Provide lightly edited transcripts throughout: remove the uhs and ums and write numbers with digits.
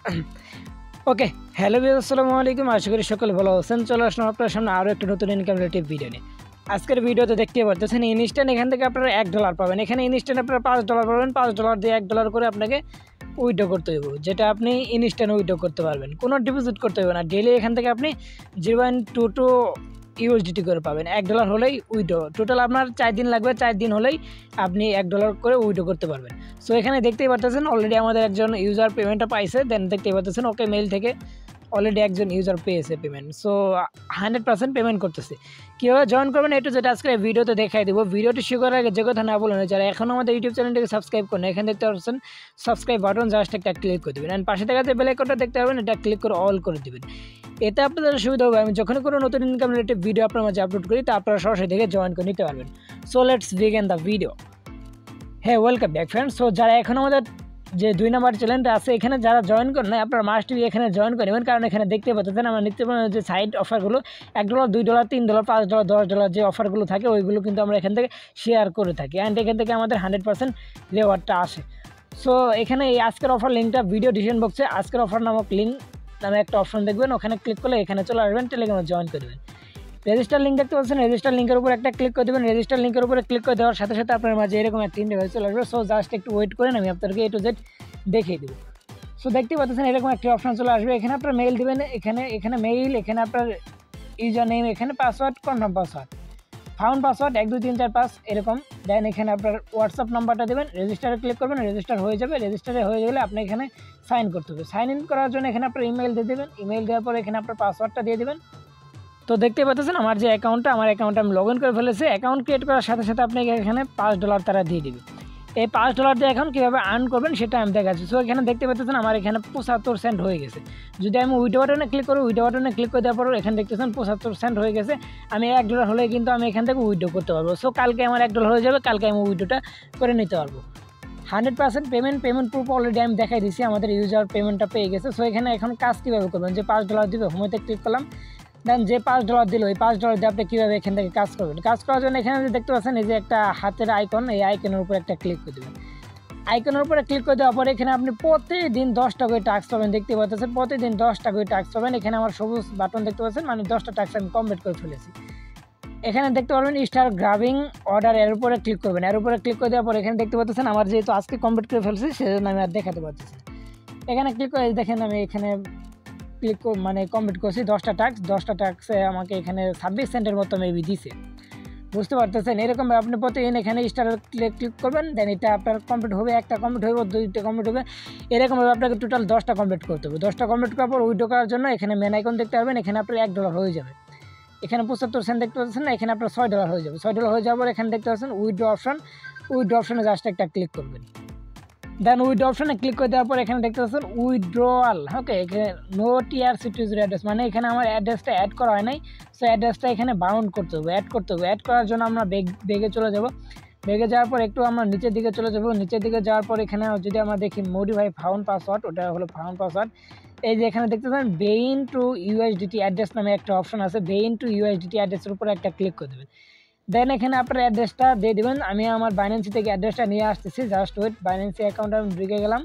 ওকে, hello viewers, আসসালামু আলাইকুম। আশা করি সকলে ভালো আছেন। চলে আসলাম আপনার সামনে আরও একটা নতুন ইনকাম রিলেটেড ভিডিও নিয়ে। আজকের ভিডিওতে দেখতে পাচ্ছেন ইনস্ট্যান্ট এখান থেকে আপনারা $1 পাবেন। এখানে ইনস্ট্যান্ট আপনারা $5 পাবেন। $5 দিয়ে $1 করে আপনাকে উইথড্র করতে হবে, যেটা আপনি ইনস্ট্যান্ট উইথড্র করতে পারবেন। কোনো ডিপোজিট করতে হবে না। ডেইলি এখান থেকে আপনি 0.22 USDT করে পাবেন। $1 হলেই উইথড্র। টোটাল আপনার 4 দিন লাগবে। 4 দিন হলেই আপনি $1 করে উইথড্র করতে পারবেন। সো এখানে দেখতেই পাচ্ছেন অলরেডি আমাদের একজন ইউজার পেমেন্টটা পাইছে। দেন দেখতেই পাচ্ছেন ওকে মেইল থেকে অলরেডি একজন ইউজার পেয়েছে পেমেন্ট। সো 100% পেমেন্ট করতেছে। কীভাবে জয়েন করবেন একটু যেটা আজকে ভিডিওতে দেখাই দেবো। ভিডিওটি শুরু করার আগে যে কথা না বলুন, যারা এখনও আমাদের ইউটিউব চ্যানেলটিকে সাবস্ক্রাইব করেন, এখানে দেখতে পাচ্ছেন সাবস্ক্রাইব বাটন, জাস্ট একটা ক্লিক করে দেবেন। অ্যান্ড পাশে থাকা যে বেল আইকনটা দেখতে পাবেন, এটা ক্লিক করে অল করে দেবেন। এতে আপনাদের সুবিধা হবে, আমি যখন কোনো নতুন ইনকাম রিলেটেড ভিডিও আপনার মাঝে আপলোড করি তা আপনারা সরাসরি দেখে জয়েন করে নিতে পারবেন। So let's begin the video. হ্যাঁ, ওয়েলকাম ব্যাক ফ্রেন্ডস। সো যারা এখন আমাদের যে 2 নম্বর চ্যানেলটা আছে, এখানে যারা জয়েন করেন নাই, আপনারা মাস্ট বি এখানে জয়েন করে নেবেন। কারণ এখানে দেখতে পাচ্ছেন আমরা নিত্য যে সাইড অফারগুলো $1, $2, $3, $5, $10 যে অফারগুলো থাকে ওইগুলো কিন্তু আমরা এখান থেকে শেয়ার করে থাকি। অ্যান্ড এখান থেকে আমাদের 100% রিওয়ার্ডটা আসে। সো এখানে এই আজকের অফার লিঙ্কটা ভিডিও ডিসক্রিপশন বক্সে আজকের অফার নামক লিঙ্ক নামে একটা অপশন দেখবেন, ওখানে ক্লিক করলে এখানে চলে আসবেন, টেলিগ্রামে জয়েন করে দেবেন। রেজিস্টার লিঙ্ক দেখতে পাচ্ছেন, রেজিস্টার লিঙ্কের উপর একটা ক্লিক করে দেবেন। রেজিস্টার লিঙ্কের উপরে ক্লিক করে দেওয়ার সাথে সাথে আপনার মাঝে এরকম একটা ইন্টারফেস চলে আসবে। সো জাস্ট একটু ওয়েট করেন, আমি আপনাদেরকে A to Z দেখিয়ে দেবো। সো দেখতে পাচ্ছেন এরকম একটা অপশন চলে আসবে। এখানে আপনার মেইল দেবেন, এখানে মেইল, এখানে আপনার ইউজার নেম, এখানে password, confirm password, found password 1 2 3 4 5 এরকম। দেন এখানে আপনার হোয়াটসঅ্যাপ নাম্বারটা দেবেন, রেজিস্টারে ক্লিক করবেন, রেজিস্টার হয়ে যাবে। রেজিস্টারে হয়ে গেলে আপনি এখানে সাইন করতে হবে। সাইন ইন করার জন্য এখানে আপনার ইমেল দিয়ে দেবেন। ইমেল দেওয়ার পরে এখানে আপনার পাসওয়ার্ডটা দিয়ে দেবেন। তো দেখতে পাচ্ছেন আমার যে অ্যাকাউন্টটা, আমার অ্যাকাউন্টে আমি লগ ইন করে ফেলেছি। অ্যাকাউন্ট ক্রিয়েট করার সাথে সাথে আপনাকে এখানে $5 তারা দিয়ে দেবে। এই $5 দিয়ে এখন কীভাবে আর্ন করবেন সেটা আমি দেখাচ্ছি। সো এখানে দেখতে পাচ্ছেন আমার এখানে 75 সেন্ট হয়ে গেছে। যদি আমি উইথড্র বাটনে ক্লিক করি, উইথড্র বাটনে ক্লিক করে দেওয়ার পর এখানে দেখতেছেন 75 সেন্ট হয়ে গেছে। আমি $1 হলে কিন্তু আমি এখান থেকে উইথড্র করতে পারবো। সো কালকে আমার $1 হয়ে যাবে, কালকে আমি উইথড্রটা করে নিতে পারবো। 100% পেমেন্ট প্রুফ অলরেডি আমি দেখাই দিচ্ছি, আমাদের ইউজার পেমেন্টটা পেয়ে গেছে। সো এখানে এখন কাজ কীভাবে করবেন, যে $5 দিবে, হোমতে ক্লিক করলাম। দেন যে $5 দিল, এই $5 দিয়ে আপনি কীভাবে এখান থেকে কাজ করবেন। কাজ করার জন্য এখানে যে দেখতে পাচ্ছেন এই যে একটা হাতের আইকন, এই আইকনের উপর একটা ক্লিক করে দেবেন। আইকনের উপরে ক্লিক করে দেওয়ার পরে এখানে আপনি প্রতিদিন 10টা করে টাস্ক পাবেন। দেখতে পাচ্ছেন প্রতিদিন 10টা করে টাস্ক পাবেন। এখানে আমার সবুজ বাটন দেখতে পাচ্ছেন, মানে 10টা টাস্ক আমি কমপ্লিট করে ফেলেছি। এখানে দেখতে পারবেন স্টার গ্রাবিং অর্ডার, এর উপরে ক্লিক করবেন। এর উপরে ক্লিক করে দেওয়ার পর এখানে দেখতে পাচ্ছেন আমার যেহেতু আজকে কমপ্লিট করে ফেলছি সেজন্য আমি আর দেখাতে পারছি। এখানে ক্লিক করে দেখেন আমি এখানে ক্লিক মানে কমপ্লিট করছি 10টা টাস্কে আমাকে এখানে 26 সেন্টের মতো মেবি দিছে, বুঝতে পারতেছেন। এরকম আপনি প্রতিদিন এখানে স্টার ক্লিক করবেন। দেন এটা আপনার কমপ্লিট হবে, একটা কমপ্লিট হবে, 2টা কমপ্লিট হবে, এরকমভাবে আপনাকে টোটাল 10টা কমপ্লিট করতে হবে। 10টা কমপ্লিট করার পর উইথড্র করার জন্য এখানে মেন আইকন দেখতে পাবেন, এখানে আপনার $1 হয়ে যাবে। এখানে 75 সেন্ট দেখতে পাচ্ছেন না, এখানে আপনার $6 হয়ে যাবে। $6 হয়ে যাওয়ার পর এখানে দেখতে পাচ্ছেন উইথড্র অপশনে জাস্ট একটা ক্লিক করবেন। দেন উইথড্র অপশনে ক্লিক করে দেওয়ার পর এখানে দেখতে পাচ্ছেন উইথড্রয়াল। ওকে, এখানে no TRC to your address, মানে এখানে আমার অ্যাড্রেসটা অ্যাড করা হয় নাই। সো অ্যাড্রেসটা এখানে বাউন্ড করতে হবে, অ্যাড করতে হবে। অ্যাড করার জন্য আমরা বেগে চলে যাব। বেগে যাওয়ার পর একটু আমরা নিচের দিকে চলে যাব। নিচের দিকে যাওয়ার পর এখানে যদি আমরা দেখি মডিফাই ফাউন্ড পাসওয়ার্ড, ওটা হলো ফাউন্ড পাসওয়ার্ড। এই যে এখানে দেখতে পাচ্ছেন বেইন টু USDT অ্যাড্রেস নামে একটা অপশন আছে। বেইন টু USDT অ্যাড্রেসের উপরে একটা ক্লিক করে দেবেন। দেন এখানে আপনার অ্যাড্রেসটা দিয়ে দেবেন। আমি আমার বাইন্যান্সি থেকে অ্যাড্রেসটা নিয়ে আসতেছি, জাস্ট ওয়েট। বাইন্যান্সি অ্যাকাউন্টে আমি ঢুকে গেলাম।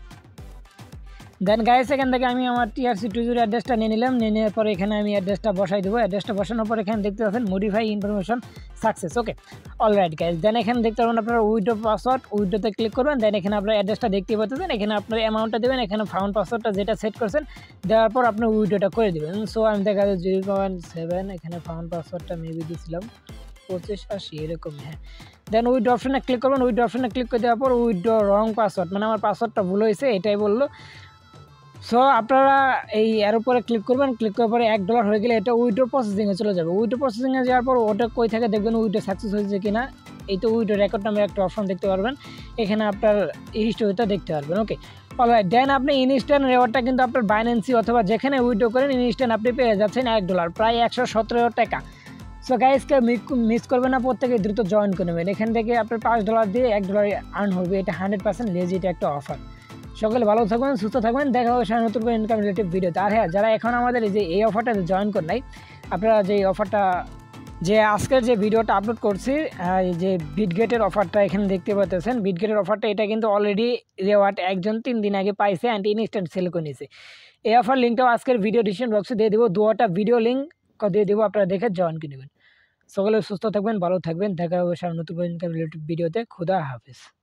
দেন গাইস এখান থেকে আমি আমার TRC20 অ্যাড্রেসটা নিয়ে নিলাম। নিয়ে নেওয়ার পরে এখানে আমি অ্যাড্রেসটা বসাই দেবো। অ্যাড্রেসটা বসানোর পর এখানে দেখতে পাচ্ছেন modify information success. Okay, alright guys. Then এখানে দেখতে পাবেন আপনার উইথড্র পাসওয়ার্ড, উইথড্রতে ক্লিক করবেন। দেন এখানে আপনার অ্যাড্রেসটা দেখতে পাচ্ছেন, এখানে আপনার অ্যামাউন্টটা দেবেন, এখানে ফাউন্ড পাসওয়ার্ডটা যেটা সেট করছেন দেওয়ার পর আপনি উইথড্রটা করে দেবেন। সো আমি দেখা যায় 0.7, এখানে ফাউন্ড পাসওয়ার্ডটা মেবি দিয়েছিলাম 2580 এরকম। হ্যাঁ, দেন উইথড্র অপশনে ক্লিক করবেন। উইথড্র অপশনে ক্লিক করে দেওয়ার পর উইথড্র রং পাসওয়ার্ড, মানে আমার পাসওয়ার্ডটা ভুল হয়েছে এটাই বললো। সো আপনারা এর উপরে ক্লিক করবেন। ক্লিক করার পরে $1 হয়ে গেলে এটা উইথড্র প্রসেসিংয়ে চলে যাবে। উইথড্র প্রসেসিংয়ে যাওয়ার পর ওটা কই থেকে দেখবেন উইথড্র সাকসেস হয়েছে কিনা। এই তো উইথড্র রেকর্ড নামে একটা অপশন দেখতে পারবেন, এখানে আপনার হিস্টোরিটা দেখতে পারবেন। ওকে, অলরাইট। দেন আপনি ইনস্ট্যান্ট রিওয়ার্ডটা কিন্তু আপনার বাইন্যান্সি অথবা যেখানে উইথড্র করেন ইনস্ট্যান্ট আপনি পেয়ে যাচ্ছেন $1, প্রায় 117 টাকা। সো গাইসকে মিস করবেন না, প্রত্যেকে দ্রুত জয়েন করে নেবেন। এখান থেকে আপনার $5 দিয়ে $1 আর্ন হবে। এটা 100% লেজিট একটা অফার। সকলে ভালো থাকবেন, সুস্থ থাকবেন। দেখা হবে সামনে নতুন ইনকাম রিলেটেড ভিডিওতে। আর হ্যাঁ, যারা এখন আমাদের এই অফারটাতে জয়েন করেন নাই, আপনারা যে অফারটা যে আজকের যে ভিডিওটা আপলোড করছি এই যে বিটগেটের অফারটা এখানে দেখতে পাচ্ছেন, বিটগেটের অফারটা এটা কিন্তু অলরেডি রেওয়ার্ড একজন 3 দিন আগে পাইছে অ্যান্ড ইনস্ট্যান্ট সেল করে নিয়েছে। এই অফার লিঙ্কটাও আজকের ভিডিও ডিসক্রিপশন বক্সে দিয়ে দেবো, দুটা ভিডিও লিঙ্ক দিয়ে দেবো, আপনারা দেখে জয়েন করে নেবেন। সকলে সুস্থ থাকবেন, ভালো থাকবেন, দেখা হবে নতুন রিলেটেড ভিডিওতে। খুদা হাফেজ।